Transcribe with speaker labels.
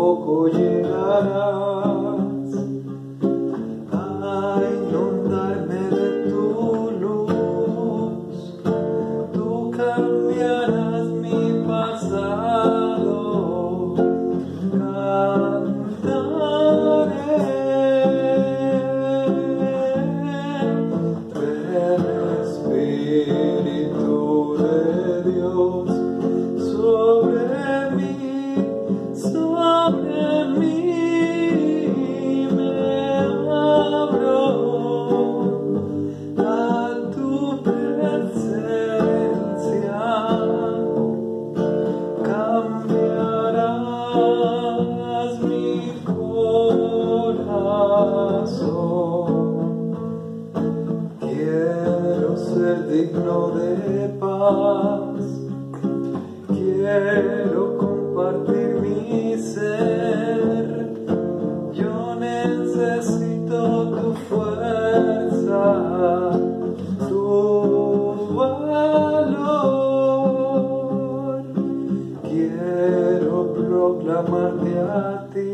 Speaker 1: poco llegarás a inundarme de tu luz. Tú cambiarás mi pasado, cantaré. Ven Espíritu de Dios sobre mí me abro a tu presencia. Cambiarás mi corazón. Quiero ser digno de paz. Quiero compartir mi ser. Yo necesito tu fuerza, tu valor. Quiero proclamarte a ti